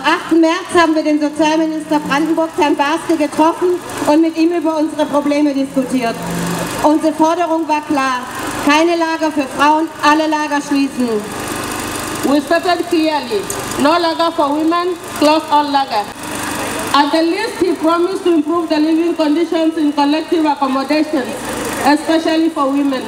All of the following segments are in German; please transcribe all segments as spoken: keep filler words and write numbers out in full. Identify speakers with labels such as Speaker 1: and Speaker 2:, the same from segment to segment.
Speaker 1: achten März haben wir den Sozialminister Brandenburg, Herrn Barske, getroffen und mit ihm über unsere Probleme diskutiert. Unsere Forderung war klar: keine Lager für Frauen, alle Lager schließen.
Speaker 2: We stated clearly, no lager for women, close all lager. At the least, he promised to improve the living conditions in collective accommodations, especially for women.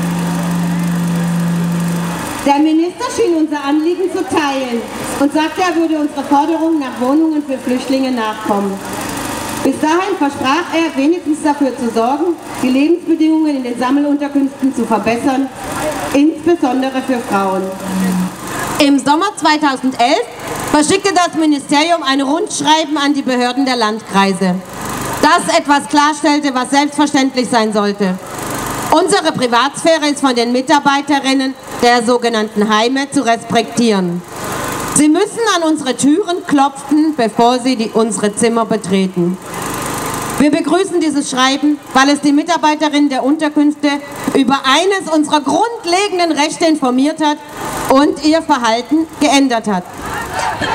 Speaker 1: Der Minister schien unser Anliegen zu teilen und sagte, er würde unserer Forderung nach Wohnungen für Flüchtlinge nachkommen. Bis dahin versprach er, wenigstens dafür zu sorgen, die Lebensbedingungen in den Sammelunterkünften zu verbessern, insbesondere für Frauen.
Speaker 3: Im Sommer zweitausendelf verschickte das Ministerium ein Rundschreiben an die Behörden der Landkreise, das etwas klarstellte, was selbstverständlich sein sollte. Unsere Privatsphäre ist von den Mitarbeiterinnen der sogenannten Heime zu respektieren. Sie müssen an unsere Türen klopfen, bevor sie die, unsere Zimmer betreten. Wir begrüßen dieses Schreiben, weil es die Mitarbeiterinnen der Unterkünfte über eines unserer grundlegenden Rechte informiert hat und ihr Verhalten geändert hat.